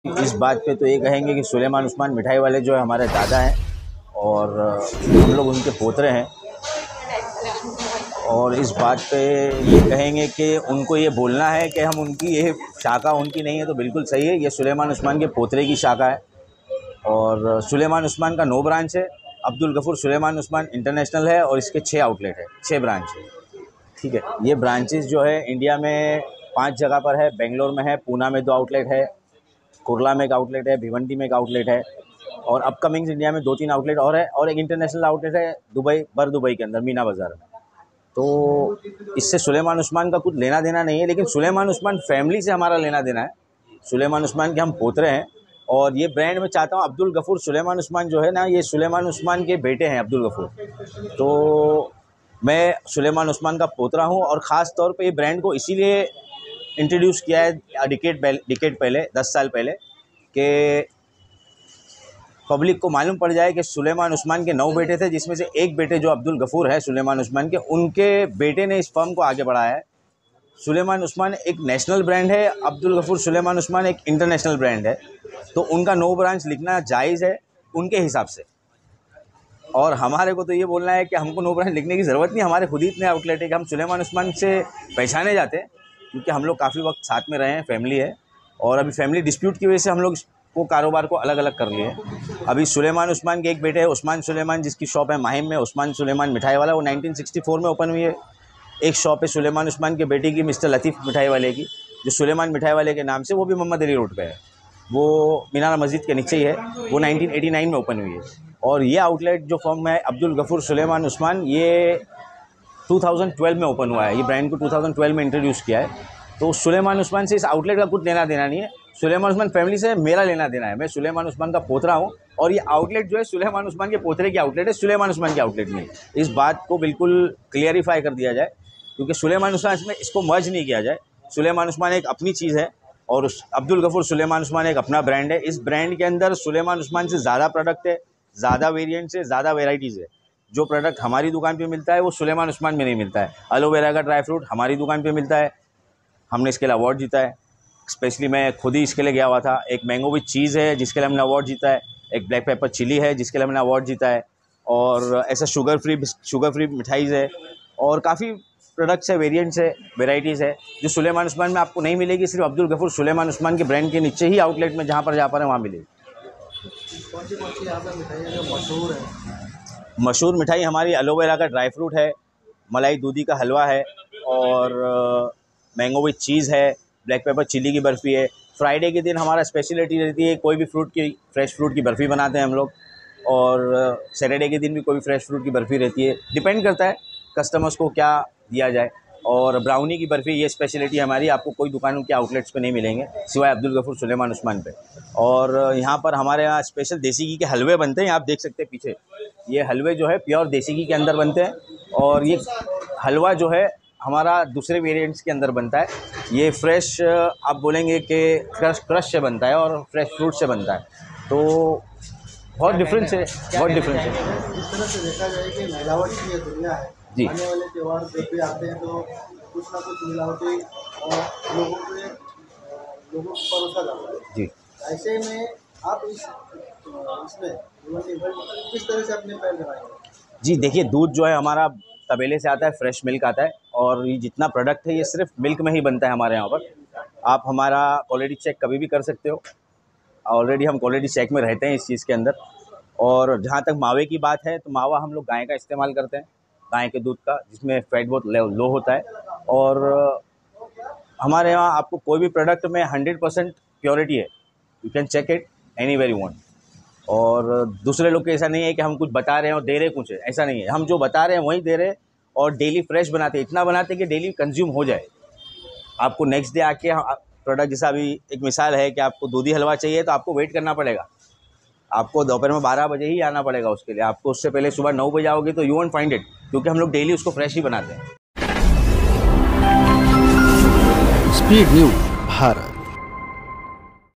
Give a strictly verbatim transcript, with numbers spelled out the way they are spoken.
इस बात पे तो ये कहेंगे कि सुलेमान उस्मान मिठाई वाले जो है हमारे दादा हैं और हम लोग उनके पोतरे हैं। और इस बात पे ये कहेंगे कि उनको ये बोलना है कि हम उनकी ये शाखा उनकी नहीं है तो बिल्कुल सही है। ये सुलेमान उस्मान के पोतरे की शाखा है और सुलेमान उस्मान का नौ ब्रांच है। अब्दुल गफूर सुलेमान उस्मान इंटरनेशनल है और इसके छः आउटलेट है, छः ब्रांच है। ठीक है, ये ब्रांचेस जो है इंडिया में पांच जगह पर है। बेंगलोर में है, पूना में दो आउटलेट है, कुरला में एक आउटलेट है, भिवंडी में एक आउटलेट है और अपकमिंग्स इंडिया में दो तीन आउटलेट और है और एक इंटरनेशनल आउटलेट है दुबई, बर दुबई के अंदर मीना बाज़ार में। तो इससे सुलेमान उस्मान का कुछ लेना देना नहीं है, लेकिन सुलेमान उस्मान फैमिली से हमारा लेना देना है। सुलेमान उस्मान के हम पोतरे हैं और ये ब्रांड मैं चाहता हूँ अब्दुल गफूर सुलेमान उस्मान जो है ना, ये सुलेमान उस्मान के बेटे हैं अब्दुल गफूर। तो मैं सुलेमान उस्मान का पोतरा हूँ और ख़ास तौर पे ये ब्रांड को इसीलिए इंट्रोड्यूस किया है डिकेड पहले डिकेड पहले दस साल पहले कि पब्लिक को मालूम पड़ जाए कि सुलेमान उस्मान के नौ बेटे थे, जिसमें से एक बेटे जो अब्दुल गफूर है सुलेमान उस्मान के, उनके बेटे ने इस फर्म को आगे बढ़ाया है। सुलेमान उस्मान एक नेशनल ब्रांड है, अब्दुल गफूर सुलेमान उस्मान एक इंटरनेशनल ब्रांड है। तो उनका नो ब्रांच लिखना जायज़ है उनके हिसाब से। और हमारे को तो ये बोलना है कि हमको नो ब्रांच लिखने की ज़रूरत नहीं, हमारे खुद ही इतने आउटलेट है कि हम सुलेमान उस्मान से पहचाने जाते हैं क्योंकि हम लोग काफ़ी वक्त साथ में रहे हैं, फैमिली है। और अभी फैमिली डिस्प्यूट की वजह से हम लोग को कारोबार को अलग अलग कर लिए। अभी सुलेमान उस्मान के एक बेटे है उस्मान सुलेमान, जिसकी शॉप है माहिम में, उस्मान सुलेमान मिठाई वाला, वो नाइनटीन सिक्सटी फोर में ओपन हुई है। एक शॉप है सुलेमान उस्मान के बेटे की, मिस्टर लतीफ़ मिठाई वाले की, जो सुलेमान मिठाई वाले के नाम से, वो भी मोहम्मद अली रोड पे है, वो मीनार मस्जिद के नीचे ही है। वो नाइनटीन एटी नाइन में ओपन हुई है। और ये आउटलेट जो फर्म है अब्दुल गफूर सुलेमान उस्मान, ये टू थाउजेंड ट्वेल्व में ओपन हुआ है। ये ब्रांड को टू थाउजेंड ट्वेल्व में इंट्रोड्यूस किया है। तो सुलेमान उस्मान से इस आउटलेट का कुछ लेना देना नहीं है, सुलेमान उस्मान फैमिली से मेरा लेना देना है। मैं सुलेमान उस्मान का पोतरा हूँ और ये आउटलेट जो है सुलेमान उस्मान के पोतरे की आउटलेट है, सुलेमान उस्मान की आउटलेट नहीं। इस बात को बिल्कुल क्लियरिफाई कर दिया जाए क्योंकि सुलेमान उस्मान इसमें इसको मर्ज नहीं किया जाए। सुलेमान उस्मान एक अपनी चीज़ है और अब्दुल गफूर सुलेमान उस्मान एक अपना ब्रांड है। इस ब्रांड के अंदर सुलेमान उस्मान से ज़्यादा प्रोडक्ट है, ज़्यादा वेरिएंट्स है, ज़्यादा वेराइटीज़ है। जो प्रोडक्ट हमारी दुकान पे मिलता है वो सुलेमान उस्मान में नहीं मिलता है। एलोवेरा का ड्राई फ्रूट हमारी दुकान पे मिलता है, हमने इसके लिए अवार्ड जीता है। स्पेशली मैं खुद ही इसके लिए गया हुआ था। एक मैंगो विथ चीज़ है जिसके लिए हमने अवार्ड जीता है, एक ब्लैक पेपर चिली है जिसके लिए हमने अवार्ड जीता है, और ऐसा शुगर फ्री शुगर फ्री मिठाईज़ है और काफ़ी प्रोडक्ट्स है, वेरिएंट्स है, वेराइटीज़ है जो सुलेमान उस्मान में आपको नहीं मिलेगी। सिर्फ अब्दुल गफूर सुलेमान उस्मान के ब्रांड के नीचे ही आउटलेट में जहाँ पर जा पा रहे हैं वहाँ मिलेगी। कौन सी कौन सी यहाँ पर मिठाई जो मशहूर है? मशहूर मिठाई हमारी एलोवेरा का ड्राई फ्रूट है, मलाई दूधी का हलवा है और मैंगो विथ चीज़ है, ब्लैक पेपर चिली की बर्फ़ी है। फ्राइडे के दिन हमारा स्पेशलिटी रहती है कोई भी फ्रूट की, फ्रेश फ्रूट की बर्फ़ी बनाते हैं हम लोग, और सैटरडे के दिन भी कोई भी फ्रेश फ्रूट की बर्फ़ी रहती है। डिपेंड करता है कस्टमर्स को क्या दिया जाए। और ब्राउनी की बर्फ़ी, ये स्पेशलिटी हमारी आपको कोई दुकानों के आउटलेट्स पे नहीं मिलेंगे सिवाय अब्दुल गफूर सुलेमान उस्मान पे। और यहाँ पर हमारे यहाँ स्पेशल देसी घी के हलवे बनते हैं, आप देख सकते हैं पीछे। ये हलवे जो है प्योर देसी घी के अंदर बनते हैं और ये हलवा जो है हमारा दूसरे वेरिएंट्स के अंदर बनता है। ये फ्रेश आप बोलेंगे कि क्रश क्रश से बनता है और फ्रेश फ्रूट से बनता है, तो बहुत डिफरेंस है, बहुत डिफरेंस है। इस तरह से देखा जाए कि मिलावट की ये दुनिया है जी। आने वाले त्यौहार जब भी आते हैं तो कुछ ना कुछ मिलावटी और लोगों पे लोगों को परोसा जाता है। जी ऐसे में आप इस इसमें किस तरह से अपने पैर लगाएंगे? जी देखिए, दूध जो है हमारा तबेले से आता है, फ्रेश मिल्क आता है और ये जितना प्रोडक्ट है ये सिर्फ मिल्क में ही बनता है हमारे यहाँ पर। आप हमारा क्वालिटी चेक कभी भी कर सकते हो, ऑलरेडी हम क्वालिटी चेक में रहते हैं इस चीज़ के अंदर। और जहाँ तक मावे की बात है तो मावा हम लोग गाय का इस्तेमाल करते हैं, गाय के दूध का, जिसमें फैट बहुत लो होता है। और हमारे यहाँ आपको कोई भी प्रोडक्ट में हंड्रेड परसेंट प्योरिटी है, you can check it anywhere you want. और दूसरे लोग के ऐसा नहीं है कि हम कुछ बता रहे हैं और दे रहे कुछ है, ऐसा नहीं है। हम जो बता रहे हैं वही दे रहे हैं और डेली फ्रेश बनाते हैं, इतना बनाते हैं कि डेली कंज्यूम हो जाए। आपको नेक्स्ट डे आके प्रोडक्ट, जैसा अभी एक मिसाल है कि आपको दूधी हलवा चाहिए तो आपको वेट करना पड़ेगा, आपको दोपहर में बारह बजे ही आना पड़ेगा उसके लिए। आपको उससे पहले सुबह नौ बजे आओगे तो यू वोंट फाइंड इट, क्योंकि हम लोग डेली उसको फ्रेश ही बनाते हैं। Speed news Bharat.